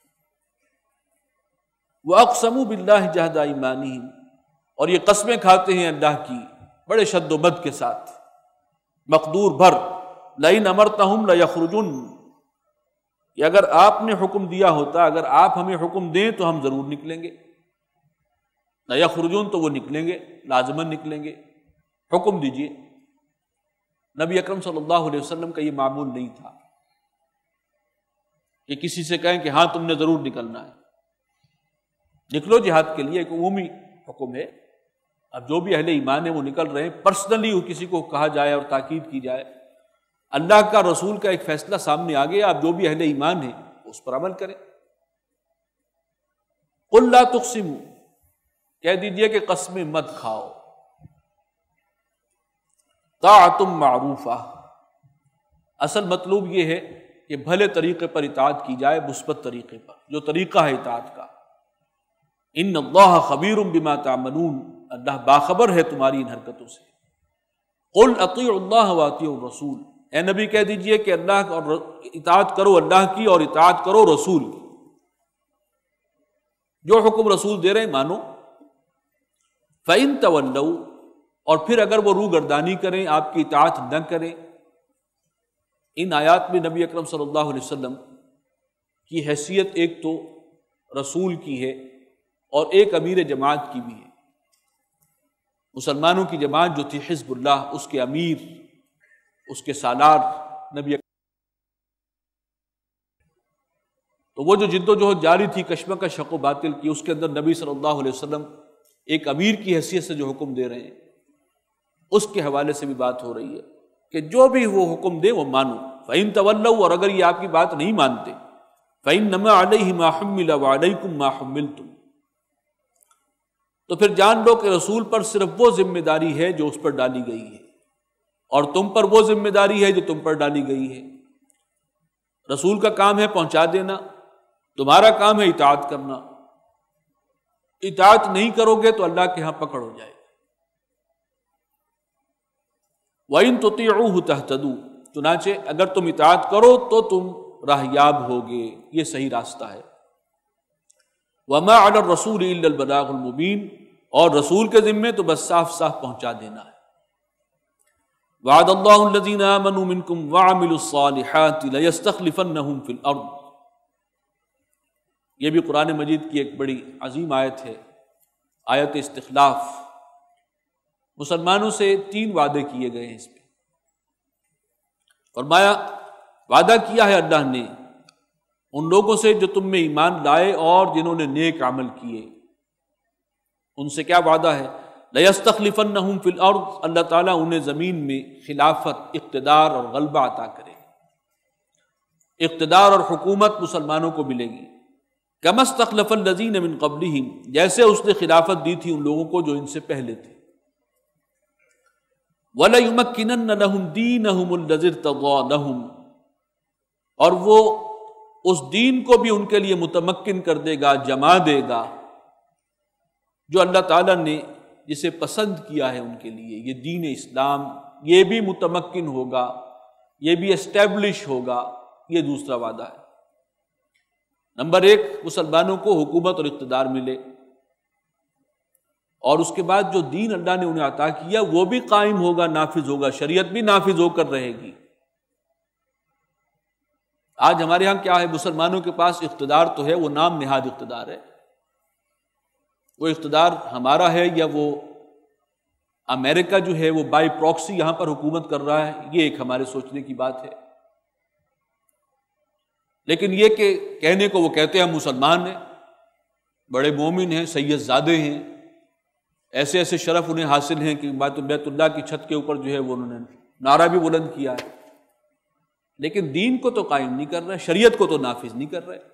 وَأَقْسَمُوا بِاللَّهِ جَهْدَ أَيْمَانِهِمْ، اور یہ قسمیں کھاتے ہیں اللہ کی بڑے شد و بد کے ساتھ، مقدور بھر. لَئِنْ أَمَرْتَهُمْ لَيَخْرُجُنَّ، کہ اگر آپ نے حکم دیا ہوتا، اگر آپ ہمیں حکم دیں تو ہم ضرور نکلیں گے. لَيَخْرُجُنَّ، تو وہ نکلیں گے، لازماً نکلیں گے. حکم دیجئے. نبی اکرم صلی اللہ علیہ وسلم کا یہ معمول نہیں تھا کہ کسی سے کہیں کہ ہاں تم نے ضرور نکلنا ہے، نکلو جہاد کے لیے. ایک عمومی حکم ہے. اب جو بھی اہل ایمان ہیں وہ نکل رہے ہیں، پرسنلی کسی کو کہا جائے اور تاکید کی جائے. اللہ کا رسول کا ایک فیصلہ سامنے آ گیا، اب جو بھی اہل ایمان ہیں اس پر عمل کریں. قل لا تقسموا، کہہ دیجئے کہ قسمیں مت کھاؤ. طاعۃ معروفہ، اصل مطلوب یہ ہے کہ بھلے طریقے پر اطاعت کی جائے، مثبت طریقے پر، جو طریقہ ہے اطاعت کا. ان اللہ خبیر بما تعملون، اللہ باخبر ہے تمہاری ان حرکتوں سے. قل اطیعوا اللہ واطیعوا الرسول، اے نبی کہہ دیجئے کہ اللہ اور اطاعت کرو اللہ کی اور اطاعت کرو رسول کی. جو حکم رسول دے رہے ہیں مانو. فَإِن تَوَلَّوْا، اور پھر اگر وہ روگردانی کریں، آپ کی اطاعت نہ کریں۔ ان آیات میں نبی اکرم صلی اللہ علیہ وسلم کی حیثیت ایک تو رسول کی ہے اور ایک امیر جماعت کی بھی ہے۔ مسلمانوں کی جماعت جو تھی حزب اللہ، اس کے امیر، اس کے سالار نبی اکرم، تو وہ جو جد و جہد جاری تھی کشمکش حق و باطل کی، اس کے اندر نبی صلی اللہ علیہ وسلم ایک امیر کی حیثیت سے جو حکم دے رہے ہیں، اس کے حوالے سے بھی بات ہو رہی ہے کہ جو بھی وہ حکم دے وہ مانو۔ فَإِن تَوَلَّوْا، اور اگر یہ آپ کی بات نہیں مانتے، فَإِنَّمَا عَلَيْهِ مَا حُمِّلَ وَعَلَيْكُمْ مَا حُمِّلْتُمْ، تو پھر جان لو کہ رسول پر صرف وہ ذمہ داری ہے جو اس پر ڈالی گئی ہے، اور تم پر وہ ذمہ داری ہے جو تم پر ڈالی گئی ہے۔ رسول کا کام ہے پہنچا دینا، تمہارا کام ہے اطاعت کرنا۔ اطاعت نہیں کرو گے تو اللہ کے ہاں پکڑ ہو جائے گا۔ وَإِن تُطِيعُوهُ تَهْتَدُوا، چنانچہ اگر تم اطاعت کرو تو تم راہیاب ہوگے، یہ صحیح راستہ ہے۔ وَمَا عَلَى الرَّسُولِ إِلَّا الْبَلَاغُ الْمُبِينُ، اور رسول کے ذمے تو بس صاف صاف پہنچا دینا ہے۔ وعد اللہ الذین آمنوا منکم وعملوا الصالحات لیستخلفنہم فی الارض، یہ بھی قرآن مجید کی ایک بڑی عظیم آیت ہے، آیت استخلاف۔ مسلمانوں سے 3 وعدے کیے گئے ہیں اس میں۔ فرمایا وعدہ کیا ہے اللہ نے ان لوگوں سے جو تم میں ایمان لائے اور جنہوں نے نیک عمل کیے، ان سے کیا وعدہ ہے؟ لَيَسْتَخْلِفَنَّهُمْ فِي الْأَرْضِ، اللہ تعالیٰ انہیں زمین میں خلافت، اقتدار اور غلبہ عطا کرے گا۔ اقتدار اور حکومت مسلمانوں کو ملے گی۔ كَمَا اسْتَخْلَفَ الَّذِينَ مِن قَبْلِهِمْ، جیسے اس نے خلافت دی تھی ان لوگوں کو جو ان سے پہلے تھے۔ وَلَيُمَكِّنَنَّ لَهُمْ دِينَهُمُ الَّذِي ارْتَضَىٰ لَهُمْ، اور وہ اس دین کو بھی ان کے لیے متمکن کر دے گا، جما دے گا، جو اللہ تعالیٰ نے جسے پسند کیا ہے ان کے لیے۔ یہ دین اسلام یہ بھی متمکن ہوگا، یہ بھی اسٹیبلش ہوگا، یہ دوسرا وعدہ ہے۔ نمبر 1، مسلمانوں کو حکومت اور اقتدار ملے، اور اس کے بعد جو دین اللہ نے انہیں عطا کیا وہ بھی قائم ہوگا، نافذ ہوگا، شریعت بھی نافذ ہو کر رہے گی۔ آج ہمارے ہاں کیا ہے، مسلمانوں کے پاس اقتدار تو ہے، وہ نام نہاد اقتدار ہے۔ وہ اقتدار ہمارا ہے یا وہ امریکہ جو ہے وہ بائی پراکسی یہاں پر حکومت کر رہا ہے، یہ ایک ہمارے سوچنے کی بات ہے۔ لیکن یہ کہ کہنے کو وہ کہتے ہیں ہم مسلمان ہیں، بڑے مومن ہیں، سید زادے ہیں، ایسے ایسے شرف انہیں حاصل ہیں کہ بیت اللہ کی چھت کے اوپر جو ہے وہ انہوں نے نعرہ بھی بلند کیا ہے، لیکن دین کو تو قائم نہیں کر رہے، شریعت کو تو نافذ نہیں کر رہے۔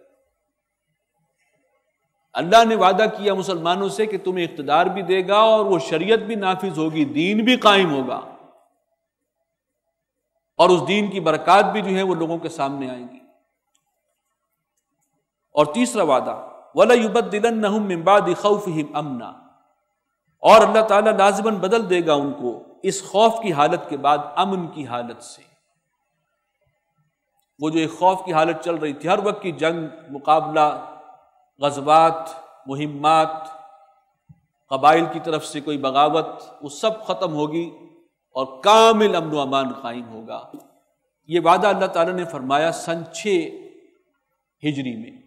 اللہ نے وعدہ کیا مسلمانوں سے کہ تمہیں اقتدار بھی دے گا اور وہ شریعت بھی نافذ ہوگی، دین بھی قائم ہوگا، اور اس دین کی برکات بھی جو ہے وہ لوگوں کے سامنے آئیں گی۔ اور تیسرا وعدہ وَلَيُبَدِّلَنَّهُم مِّن بَعْدِ خَوْفِهِمْ أَمْنًا، اور اللہ تعالیٰ لازماً بدل دے گا ان کو اس خوف کی حالت کے بعد امن کی حالت سے۔ وہ جو ایک خوف کی حالت چل رہی تھی، ہر وقت کی جنگ، مقابلہ، غزوات، مہمات، قبائل کی طرف سے کوئی بغاوت، وہ سب ختم ہوگی اور کامل امن و امان قائم ہوگا۔ یہ وعدہ اللہ تعالیٰ نے فرمایا سن 6 ہجری میں،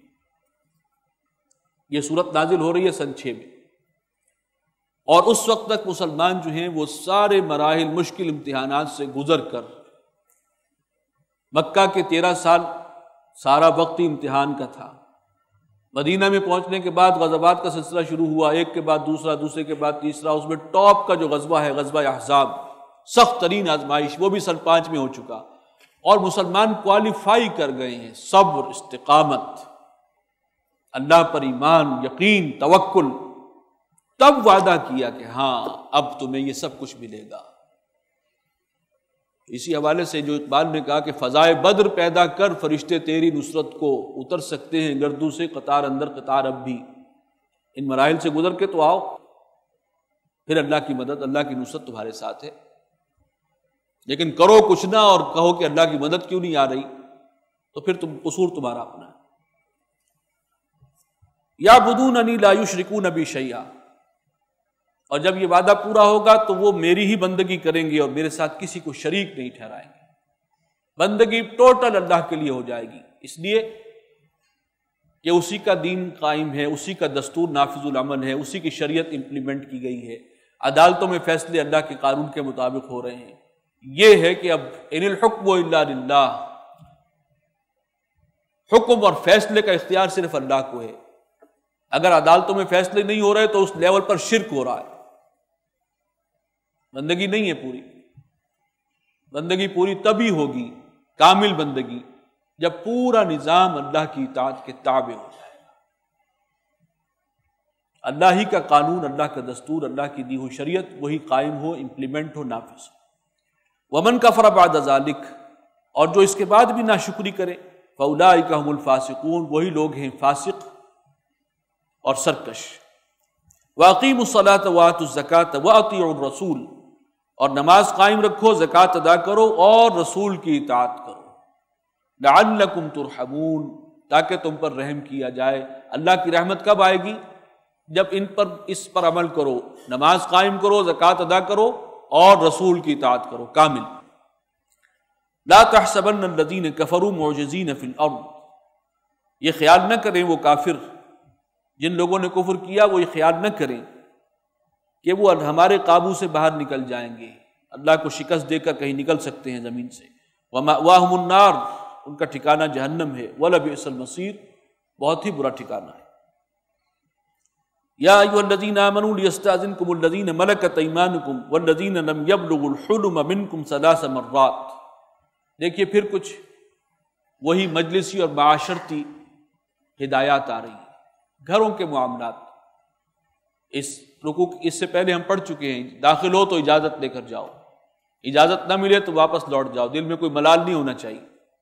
یہ صورت نازل ہو رہی ہے سن 6 میں، اور اس وقت تک مسلمان جو ہیں وہ سارے مراحل، مشکل امتحانات سے گزر کر، مکہ کے 13 سال سارا وقتی امتحان کا تھا، مدینہ میں پہنچنے کے بعد غزوات کا سلسلہ شروع ہوا، ایک کے بعد دوسرا، دوسرے کے بعد تیسرا، اس میں ٹاپ کا جو غزوہ ہے غزوہ احزاب، سخت ترین آزمائش، وہ بھی سن 5 میں ہو چکا، اور مسلمان کوالیفائی کر گئے ہیں، صبر، استقامت، اللہ پر ایمان، یقین، توکل، تب وعدہ کیا کہ ہاں اب تمہیں یہ سب کچھ ملے گا۔ اسی حوالے سے جو اقبال نے کہا کہ فضائے بدر پیدا کر فرشتے تیری نصرت کو اتر سکتے ہیں گردوں سے قطار اندر قطار اب بھی، ان مراحل سے گزر کے تو آؤ، پھر اللہ کی مدد، اللہ کی نصرت تمہارے ساتھ ہے۔ لیکن کرو کچھ نہ اور کہو کہ اللہ کی مدد کیوں نہیں آ رہی، تو پھر قصور تمہارا اپنا ہے۔ یعبدوننی لا یشرکون بی شیئا، اور جب یہ وعدہ پورا ہوگا تو وہ میری ہی بندگی کریں گے اور میرے ساتھ کسی کو شریک نہیں ٹھہرائیں گے. بندگی ٹوٹل اللہ کے لیے ہو جائے گی، اس لیے کہ اسی کا دین قائم ہے، اسی کا دستور نافذ العمل ہے، اسی کی شریعت امپلیمنٹ کی گئی ہے، عدالتوں میں فیصلے اللہ کے قانون کے مطابق ہو رہے ہیں. یہ ہے کہ اب ان الحکم الا للہ، حکم اور فیصلے کا اختیار صرف اللہ کو ہے. اگر عدالتوں میں فیصلے نہیں ہو رہے تو اس لیول پر شرک ہو رہا ہے، بندگی نہیں ہے پوری. بندگی پوری تبھی ہوگی، کامل بندگی، جب پورا نظام اللہ کی اطاعت کے تابع ہو جائے. اللہ ہی کا قانون، اللہ کا دستور، اللہ کی دی ہوئی شریعت وہی قائم ہو، امپلیمنٹ ہو، نافذ ہو. ومن کفر بعد ذلک، اور جو اس کے بعد بھی ناشکری کرے، فاولئک هم الفاسقون، وہی لوگ ہیں فاسق اور سرکش. واقیموا الصلاۃ وآتوا الزکاۃ واطیعوا الرسول، اور نماز قائم رکھو، زکوٰۃ ادا کرو اور رسول کی اطاعت کرو. لعلکم ترحمون، تاکہ تم پر رحم کیا جائے. اللہ کی رحمت کب آئے گی؟ جب اس پر عمل کرو، نماز قائم کرو، زکوٰۃ ادا کرو اور رسول کی اطاعت کرو کامل. لا تحسبن الذین کفروا معجزین فی الارض، یہ خیال نہ کریں وہ کافر جن لوگوں نے کفر کیا، وہ یہ خیال نہ کریں کہ وہ ہمارے قابو سے باہر نکل جائیں گے، اللہ کو شکست دے کر کہیں نکل سکتے ہیں زمین سے. ومأواہم النار، ان کا ٹھکانہ جہنم ہے. ولبئس المصیر، بہت ہی برا ٹھکانہ ہے. یا ایھا الذین آمنوا لیستأذنکم الذین ملکت ایمانکم والذین لم یبلغوا الحلم منکم 3 مرات. دیکھیے پھر کچھ وہی مجلسی اور معاشرتی ہدایات آ رہی ہیں. گھروں کے معاملات، اس سے پہلے ہم پڑھ چکے ہیں، داخل ہو تو اجازت لے کر جاؤ، اجازت نہ ملے تو واپس لوٹ جاؤ، دل میں کوئی ملال نہیں ہونا چاہیے.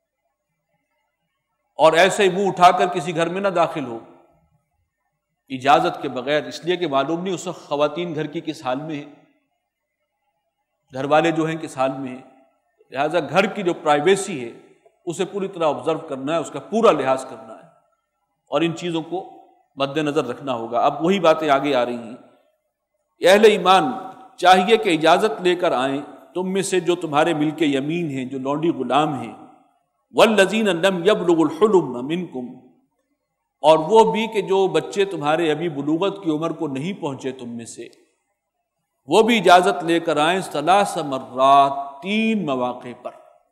اور ایسے ہی منہ اٹھا کر کسی گھر میں نہ داخل ہو اجازت کے بغیر، اس لیے کہ معلوم نہیں اس وقت خواتین گھر کی کس حال میں ہیں، گھر والے جو ہیں کس حال میں ہیں. لہٰذا گھر کی جو پرائیویسی ہے اسے پوری طرح آبزرو کرنا ہے، اس کا پورا لحاظ کرنا ہے اور ان چیزوں کو مد نظر رکھنا ہوگا. اب وہی باتیں آگے آ رہی ہیں. اہل ایمان چاہیے کہ اجازت لے کر آئیں تم میں سے جو تمہارے ملک یمین ہیں، جو لونڈی غلام ہیں. والذین لم یبلغوا الحلم منکم، اور وہ بھی کہ جو بچے تمہارے ابھی بلوغت کی عمر کو نہیں پہنچے تم میں سے، وہ بھی اجازت لے کر آئیں 3 مرات، 3 مواقع پر.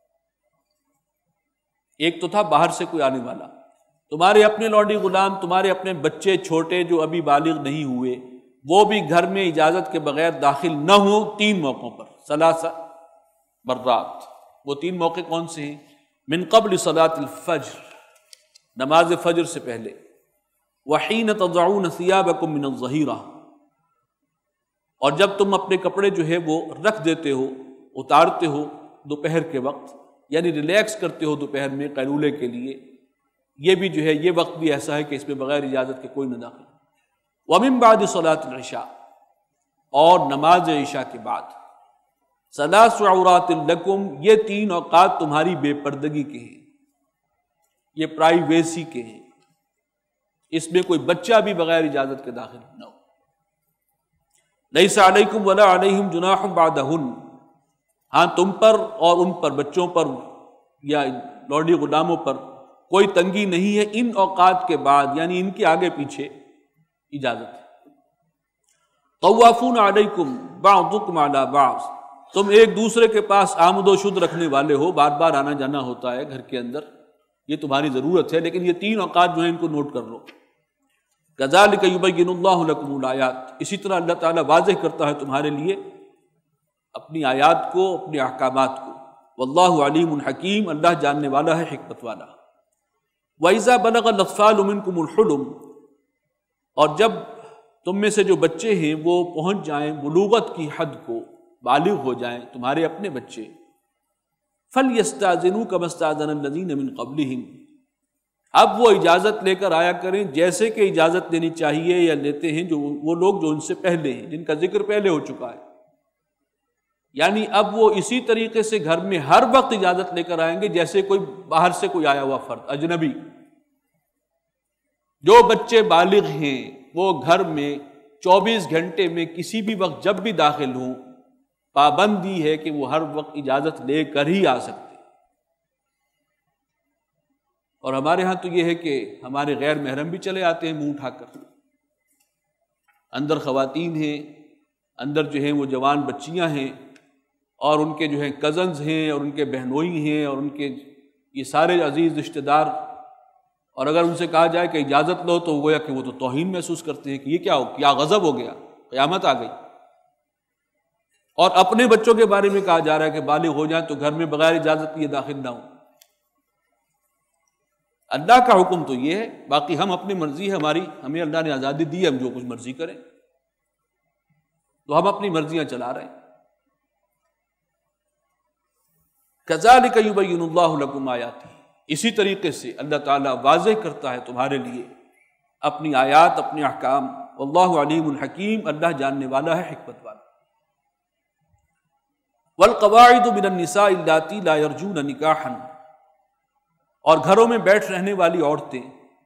ایک تو تھا باہر سے کوئی آنے والا، تمہارے اپنے لونڈی غلام، تمہارے اپنے بچے چھوٹے جو ابھی بالغ نہیں ہوئے، وہ بھی گھر میں اجازت کے بغیر داخل نہ ہوں 3 موقعوں پر. 3 مرات. وہ 3 موقع کون سے ہیں؟ من قبل صلاۃ الفجر، نماز فجر سے پہلے. وحین تضعون ثیابکم من الظہیرہ، اور جب تم اپنے کپڑے جو ہے وہ رکھ دیتے ہو، اتارتے ہو دوپہر کے وقت، یعنی ریلیکس کرتے ہو دوپہر میں قیلولے کے لیے. یہ بھی جو ہے یہ وقت بھی ایسا ہے کہ اس میں بغیر اجازت کے کوئی نہ داخل. ومن بعد صلاۃ العشاء، اور نماز عشاء کے بعد. 3 عورات لکم، یہ 3 اوقات تمہاری بے پردگی کے ہیں، یہ پرائیویسی کے ہیں، اس میں کوئی بچہ بھی بغیر اجازت کے داخل نہ ہو. لیس علیکم ولا علیہم جناح بعدہن، ہاں تم پر اور ان پر، بچوں پر یا لونڈی غلاموں پر کوئی تنگی نہیں ہے ان اوقات کے بعد، یعنی ان کے آگے پیچھے اجازت ہے. طوافون علیکم بعضکم علی بعض، تم ایک دوسرے کے پاس آمد و شد رکھنے والے ہو، بار بار آنا جانا ہوتا ہے گھر کے اندر، یہ تمہاری ضرورت ہے، لیکن یہ 3 اوقات جو ہیں ان کو نوٹ کر لو. کذالک یبین اللہ لکم الآیات، اسی طرح اللہ تعالیٰ واضح کرتا ہے تمہارے لیے اپنی آیات کو، اپنے احکامات کو. واللہ علیم حکیم، اللہ جاننے والا ہے، حکمت والا. وَإِذَا بَلَغَ الْأَطْفَالُ مِنْكُمُ الْحُلُمَ، اور جب تم میں سے جو بچے ہیں وہ پہنچ جائیں بلوغت کی حد کو، بالغ ہو جائیں تمہارے اپنے بچے، فَلْيَسْتَأْذِنُوا كَمَا اسْتَأْذَنَ الَّذِينَ مِنْ قَبْلِهِمْ، اب وہ اجازت لے کر آیا کریں جیسے کہ اجازت لینی چاہیے یا لیتے ہیں جو وہ لوگ جو ان سے پہلے ہیں، جن کا ذکر پہلے ہو چکا ہے. یعنی اب وہ اسی طریقے سے گھر میں ہر وقت اجازت لے کر آئیں گے جیسے کوئی باہر سے کوئی آیا ہوا فرد، اجنبی. جو بچے بالغ ہیں وہ گھر میں 24 گھنٹے میں کسی بھی وقت جب بھی داخل ہوں، پابندی ہے کہ وہ ہر وقت اجازت لے کر ہی آ سکتے۔ اور ہمارے ہاں تو یہ ہے کہ ہمارے غیر محرم بھی چلے آتے ہیں منہ اٹھا کر، اندر خواتین ہیں، اندر جو ہیں وہ جوان بچیاں ہیں، اور ان کے جو ہیں کزنز ہیں، اور ان کے بہنوئی ہیں، اور ان کے یہ سارے عزیز رشتہ دار، اور اگر ان سے کہا جائے کہ اجازت لو تو گویا کہ وہ تو توہین محسوس کرتے ہیں کہ یہ کیا غضب ہو گیا، قیامت آ گئی۔ اور اپنے بچوں کے بارے میں کہا جا رہا ہے کہ بالغ ہو جائیں تو گھر میں بغیر اجازت لیے داخل نہ ہوں۔ اللہ کا حکم تو یہ ہے، باقی ہم اپنی مرضی ہے ہماری، ہمیں اللہ نے آزادی دی ہے، ہم جو کچھ مرضی کریں، تو ہم اپنی مرضیاں چلا رہے ہیں۔ کذالک یبین اللہ لکم آیاتہ، اسی طریقے سے اللہ تعالیٰ واضح کرتا ہے تمہارے لیے اپنی آیات، اپنے احکام۔ واللہ علیم الحکیم، اللہ جاننے والا ہے، حکمت والا۔ والقواعد من النساء اللاتی لا یرجون نکاحا، اور گھروں میں بیٹھ رہنے والی عورتیں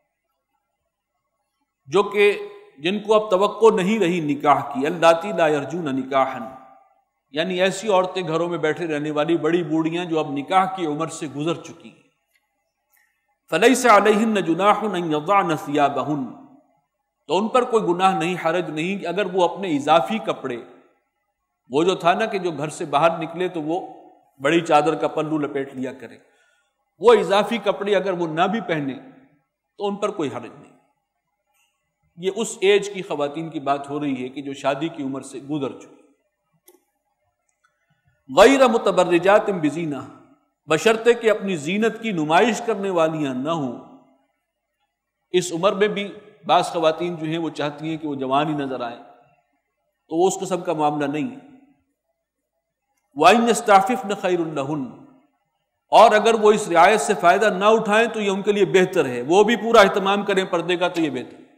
جو کہ جن کو اب توقع نہیں رہی نکاح کی، اللاتی لا یرجون نکاحا، یعنی ایسی عورتیں گھروں میں بیٹھے رہنے والی بڑی بوڑھیاں جو اب نکاح کی عمر سے گزر چکی ہیں۔ فلیس علیہن جناح ان یضعن ثیابہن، تو ان پر کوئی گناہ نہیں، حرج نہیں کہ اگر وہ اپنے اضافی کپڑے، وہ جو تھا نا کہ جو گھر سے باہر نکلے تو وہ بڑی چادر کا پلو لپیٹ لیا کرے، وہ اضافی کپڑے اگر وہ نہ بھی پہنے تو ان پر کوئی حرج نہیں۔ یہ اس ایج کی خواتین کی بات ہو رہی ہے کہ جو شادی کی عمر سے گزر چکی۔ غیر متبرجات بزینہ، بشرطے کہ اپنی زینت کی نمائش کرنے والیاں نہ ہوں۔ اس عمر میں بھی بعض خواتین جو ہیں وہ چاہتی ہیں کہ وہ جوان ہی نظر آئیں، تو وہ اس قسم کا معاملہ نہیں ہے۔ وَإِنْ يَسْتَعْفِفْنَ خَيْرٌ لَهُنَّ، اور اگر وہ اس رعایت سے فائدہ نہ اٹھائیں تو یہ ان کے لیے بہتر ہے، وہ بھی پورا اہتمام کریں پردے کا تو یہ بہتر ہے۔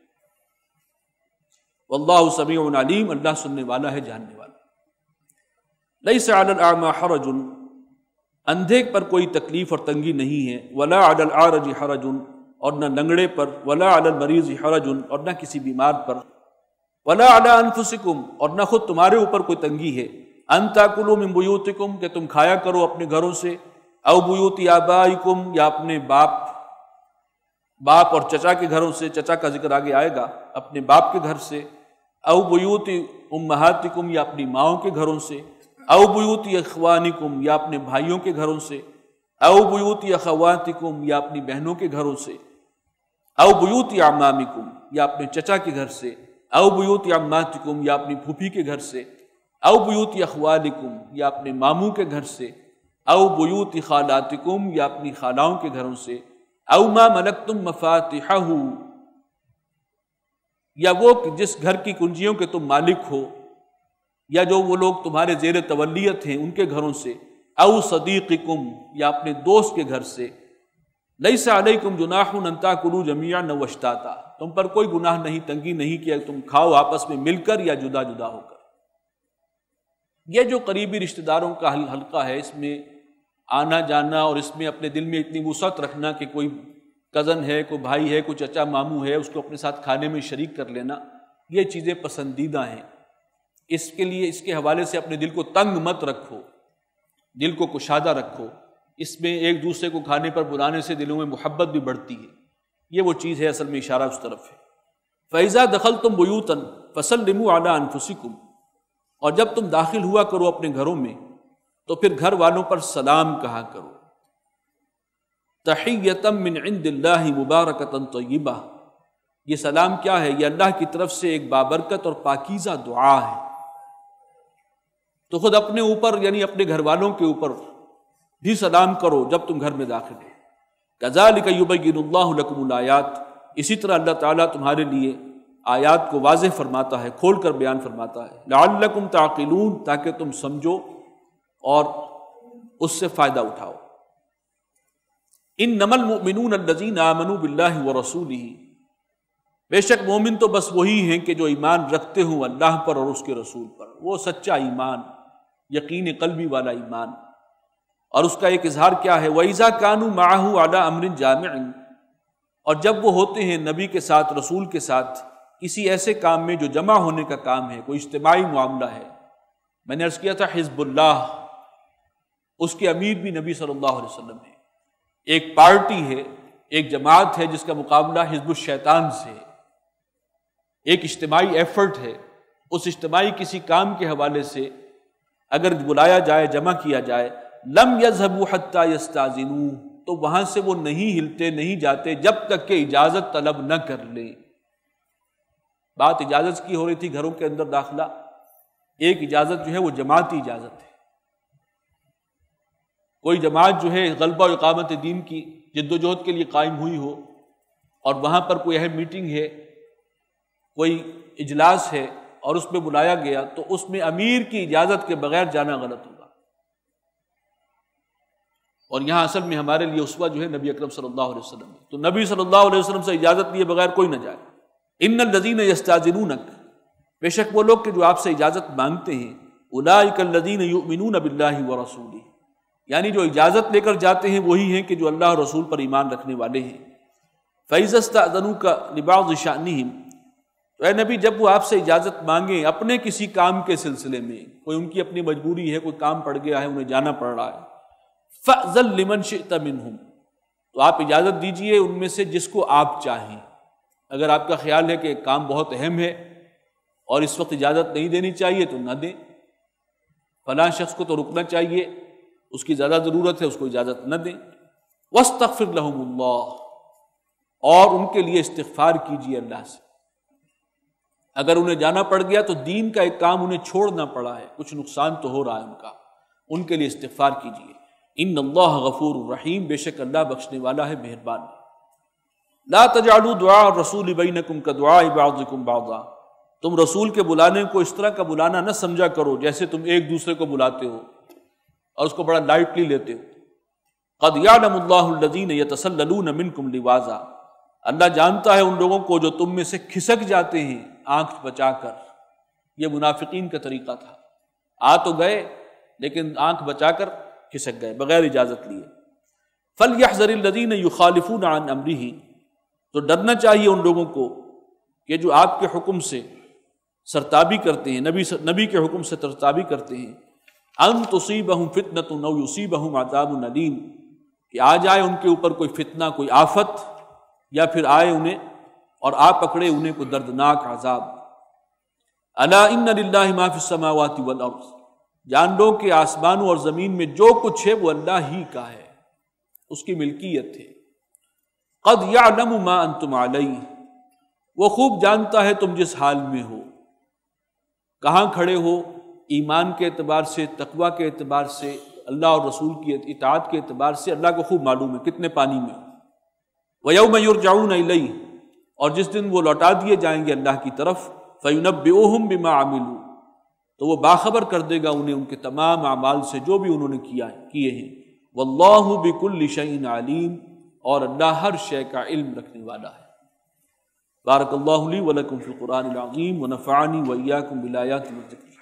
واللہ سمیع علیم، اللہ سننے والا ہے، جاننے والا۔ لیس علی الاعمى حرج، اندھے پر کوئی تکلیف اور تنگی نہیں ہے، ولا علی العارج حرج، اور نہ لنگڑے پر، ولا علی المریض حرج، اور نہ کسی بیمار پر، ولا علی انفسکم، اور نہ خود تمہارے اوپر کوئی تنگی ہے، ان تاکلوا من بیوتکم، کہ تم کھایا کرو اپنے گھروں سے، او بیوت آبائکم، یا اپنے باپ اور چچا کے گھروں سے، چچا کا ذکر آگے آئے گا، اپنے باپ کے گھر سے، او بیوت امہاتکم، یا اپنی ماؤں کے گھروں سے، او بیوت اخوانکم، یا اپنے بھائیوں کے گھروں سے، او بیوت اخواتکم، یا اپنی بہنوں کے گھروں سے، او بیوت اعمامکم، یا اپنے چچا کے گھر سے، او بیوت عماتکم، یا اپنی پھوپھی کے گھر سے، او بیوت اخوالکم، یا اپنے ماموں کے گھر سے، او بیوت خالاتکم، یا اپنی خالاؤں کے گھروں سے، او ما ملکتم مفاتحہ، یا وہ جس گھر کی کنجیوں کے تم مالک ہو، یا جو وہ لوگ تمہارے زیر تولیت ہیں ان کے گھروں سے، او صدیقکم، یا اپنے دوست کے گھر سے۔ لیس علیکم جناح ان تاکلوا جمیعا او اشتاتا، تم پر کوئی گناہ نہیں، تنگی نہیں کہ تم کھاؤ آپس میں مل کر یا جدا جدا ہو کر۔ یہ جو قریبی رشتہ داروں کا حلقہ ہے، اس میں آنا جانا اور اس میں اپنے دل میں اتنی وسعت رکھنا کہ کوئی کزن ہے، کوئی بھائی ہے، کوئی چچا ماموں ہے، اس کو اپنے ساتھ کھانے میں شریک کر لینا، یہ چیزیں پسندیدہ ہیں۔ اس کے لیے اس کے حوالے سے اپنے دل کو تنگ مت رکھو، دل کو کشادہ رکھو، اس میں ایک دوسرے کو کھانے پر بلانے سے دلوں میں محبت بھی بڑھتی ہے، یہ وہ چیز ہے، اصل میں اشارہ اس طرف ہے۔ فَإِذَا دَخَلْتُمْ بُيُوتًا فَسَلِّمُوا عَلَىٰ أَنفُسِكُمْ، اور جب تم داخل ہوا کرو اپنے گھروں میں تو پھر گھر والوں پر سلام کہا کرو۔ تحیۃ من عند اللہ مبارکۃ طیبہ، یہ سلام کیا ہے؟ یہ اللہ کی طرف سے ایک بابرکت اور پاکیزہ دعا ہے۔ تو خود اپنے اوپر یعنی اپنے گھر والوں کے اوپر بھی سلام کرو جب تم گھر میں داخل ہو۔ کذالک یبین اللہ لکم الآیات، اسی طرح اللہ تعالیٰ تمہارے لیے آیات کو واضح فرماتا ہے، کھول کر بیان فرماتا ہے، لعلکم تعقلون، تاکہ تم سمجھو اور اس سے فائدہ اٹھاؤ۔ انما المؤمنون الذین آمنوا باللہ ورسولہ، بے شک مومن تو بس وہی ہیں کہ جو ایمان رکھتے ہوں اللہ پر اور اس کے رسول پر، وہ سچا ایمان، یقین قلبی والا ایمان۔ اور اس کا ایک اظہار کیا ہے؟ وَإِذَا كَانُوا مَعَهُ عَلَىٰ أَمْرٍ جَامِعٍ، اور جب وہ ہوتے ہیں نبی کے ساتھ، رسول کے ساتھ، کسی ایسے کام میں جو جمع ہونے کا کام ہے، کوئی اجتماعی معاملہ ہے. میں نے عرض کیا تھا حزب اللہ، اس کے امیر بھی نبی صلی اللہ علیہ وسلم ہے. ایک پارٹی ہے، ایک جماعت ہے جس کا مقابلہ حزب الشیطان سے ہے. ایک اجتماعی ایفرٹ ہے. اس اجتماعی کسی کام کے حوالے سے اگر بلایا جائے، جمع کیا جائے، لم یذهبوا حتی یستاذنوا، تو وہاں سے وہ نہیں ہلتے، نہیں جاتے جب تک کہ اجازت طلب نہ کر لیں. بات اجازت کی ہو رہی تھی، گھروں کے اندر داخلہ. ایک اجازت جو ہے وہ جماعتی اجازت ہے. کوئی جماعت جو ہے غلبہ و اقامت دین کی جد و جہد کے لیے قائم ہوئی ہو اور وہاں پر کوئی اہم میٹنگ ہے، کوئی اجلاس ہے اور اس میں بلایا گیا، تو اس میں امیر کی اجازت کے بغیر جانا غلط ہوگا. اور یہاں اصل میں ہمارے لیے اسوہ جو ہے نبی اکرم صلی اللہ علیہ وسلم ہے. تو نبی صلی اللہ علیہ وسلم سے اجازت لیے بغیر کوئی نہ جائے. ان الذین یستاذنونک، بے شک وہ لوگ کہ جو آپ سے اجازت مانگتے ہیں، اولئک الذین یؤمنون باللہ ورسولہ، یعنی جو اجازت لے کر جاتے ہیں وہی ہیں کہ جو اللہ اور رسول پر ایمان رکھنے والے ہیں. فَإِذَا اسْتَأْذَنُوكَ لِبَعْضِ شَأْنِهِمْ، تو اے نبی جب وہ آپ سے اجازت مانگیں اپنے کسی کام کے سلسلے میں، کوئی ان کی اپنی مجبوری ہے، کوئی کام پڑ گیا ہے، انہیں جانا پڑ رہا ہے، فَأْذَن لِمَنْ شِئْتَ مِنْهُمْ، تو آپ اجازت دیجئے ان میں سے جس کو آپ چاہیں. اگر آپ کا خیال ہے کہ کام بہت اہم ہے اور اس وقت اجازت نہیں دینی چاہیے تو نہ دیں. فلاں شخص کو تو رکنا چاہیے، اس کی زیادہ ضرورت ہے، اس کو اجازت نہ دیں. وَاسْتَغْفِرْ لَهُمُ اللَّهُ، اور ان کے لیے استغفار کیجیے اللہ سے. اگر انہیں جانا پڑ گیا تو دین کا ایک کام انہیں چھوڑنا پڑا ہے، کچھ نقصان تو ہو رہا ہے ان کا، ان کے لیے استغفار کیجیے. ان اللہ غفور الرحیم، بے شک اللہ بخشنے والا ہے، مہربان ہے. لا تجعلوا دعاء الرسول بینکم کدعاء بعضکم بعضا، تم رسول کے بلانے کو اس طرح کا بلانا نہ سمجھا کرو جیسے تم ایک دوسرے کو بلاتے ہو اور اس کو بڑا لائٹلی لیتے ہو. قد یعلم اللہ الذین یتسللون منکم لواذا، اللہ جانتا ہے ان لوگوں کو جو تم میں سے کھسک جاتے ہیں آنکھ بچا کر. یہ منافقین کا طریقہ تھا، آ تو گئے لیکن آنکھ بچا کر کھسک گئے بغیر اجازت لیے. فَلْيَحْذَرِ الَّذِينَ يُخَالِفُونَ عَنْ أَمْرِهِ، تو ڈرنا چاہیے ان لوگوں کو کہ جو آپ کے حکم سے سرتابی کرتے ہیں، نبی کے حکم سے سرتابی کرتے ہیں. ان تصیبہم فتنۃ او یصیبہم عذاب علیم، کہ آ جائے ان کے اوپر کوئی فتنہ، کوئی آفت، یا پھر آئے انہیں اور آ پکڑے انہیں کوئی دردناک عذاب. الا ان للہ ما فی السماوات والارض، جان لو کہ آسمانوں اور زمین میں جو کچھ ہے وہ اللہ ہی کا ہے، اس کی ملکیت ہے. قد یعلم ما انتم علیہ، وہ خوب جانتا ہے تم جس حال میں ہو، کہاں کھڑے ہو، ایمان کے اعتبار سے، تقوی کے اعتبار سے، اللہ اور رسول کی اطاعت کے اعتبار سے اللہ کو خوب معلوم ہے کتنے پانی میں ہو. وَيَوْمَ يُرْجَعُونَ إِلَيْهِ، اور جس دن وہ لوٹا دیے جائیں گے اللہ کی طرف. فَيُنَبِّئُهُم بِمَا عَمِلُوا، تو وہ باخبر کر دے گا انہیں ان کے تمام اعمال سے جو بھی انہوں نے کیے ہیں. وَاللَّهُ بِكُلِّ شَيْءٍ عَلِيمٌ، اور اللہ ہر شے کا علم رکھنے والا ہے. بارک اللہ لی ولکم فی القرآن العظیم ونفعنی وإیاکم بالآیات والذکر.